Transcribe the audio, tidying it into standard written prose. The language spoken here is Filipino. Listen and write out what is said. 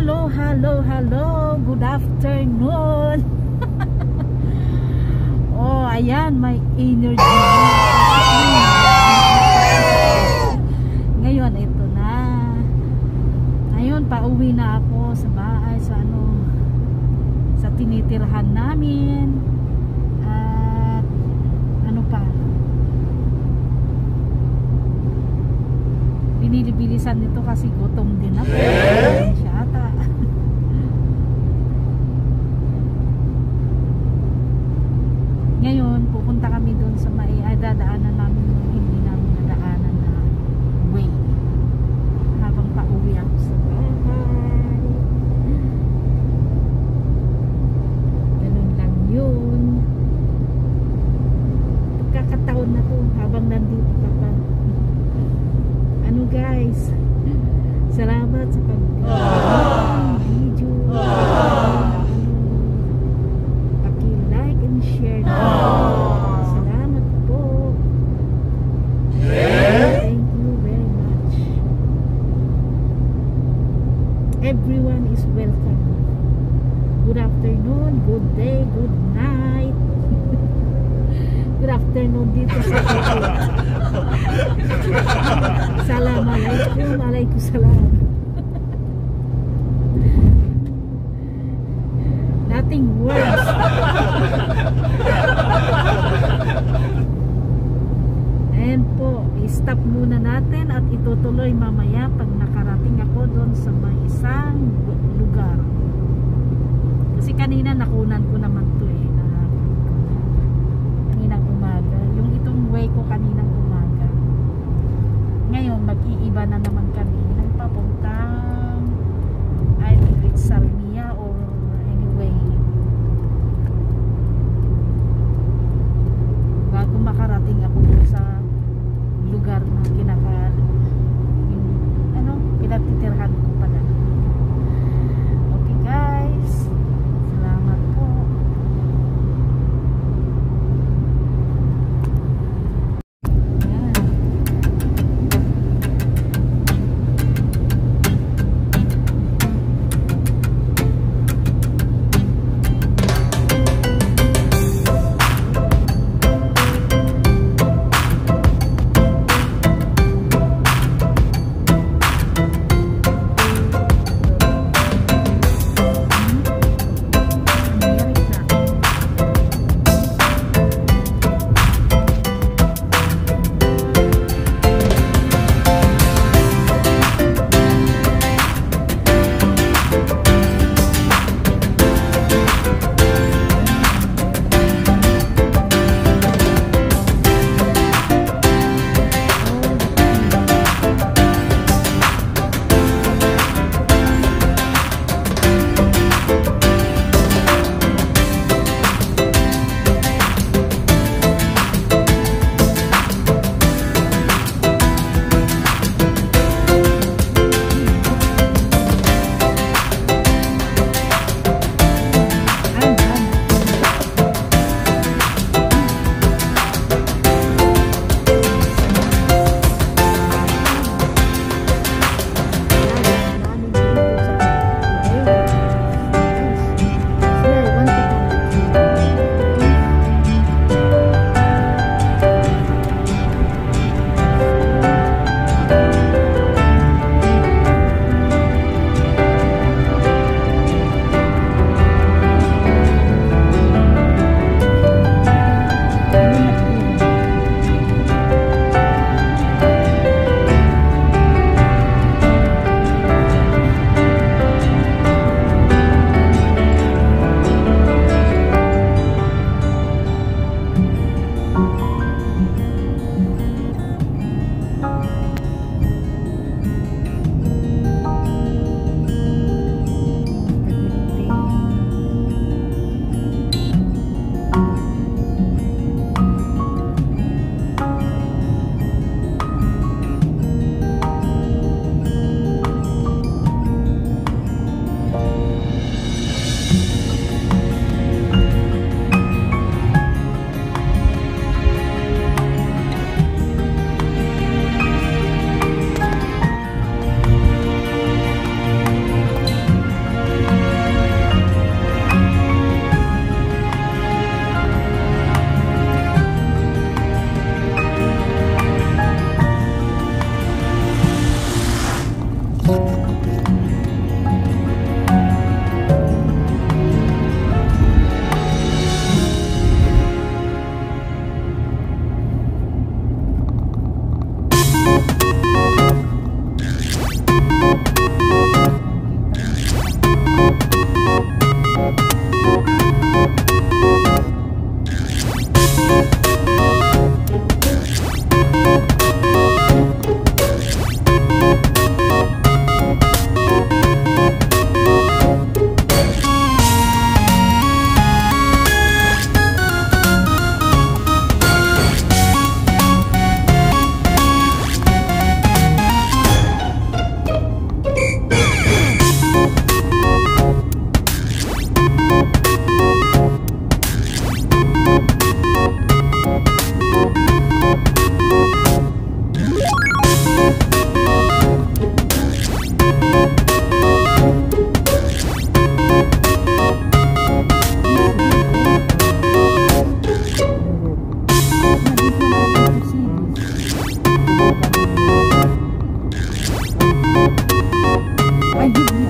Hello, hello, hello. Good afternoon. Oh, ayan, may energy. Ngayon, ito na. Ngayon, pauwi na ako sa bahay, sa sa tinitirhan namin. At ano pa? Binilibilisan nito kasi gutom din ako. Siya ata. Ngayon, pupunta kami doon sa dadaanan namin yung hindi namin nadaanan na way. Habang pauwi ako sa bahay. Ganun lang yun. Pagkakataon na to habang nandito ka pa. Ano guys? Salamat sa pag-video. Paki-like and share na. Salamat po. Thank you very much. Everyone is welcome. Good afternoon, good day, good night. Good afternoon dito sa Kuwait. Assalamualaikum, waalaikumsalam. Nothing worse. Ayan po, i-stop muna natin at itutuloy mamaya pag nakarating ako doon sa may isang lugar. Kasi kanina nakunan ko naman to kaninang umaga. Yung itong way ko kaninang umaga. Ngayon, mag-iiba na naman kami ng papuntang I think it's Salmia or anyway. Bago makarating ako sa lugar na pinatitirhan ko pala. Okay guys, salamat po. Ay,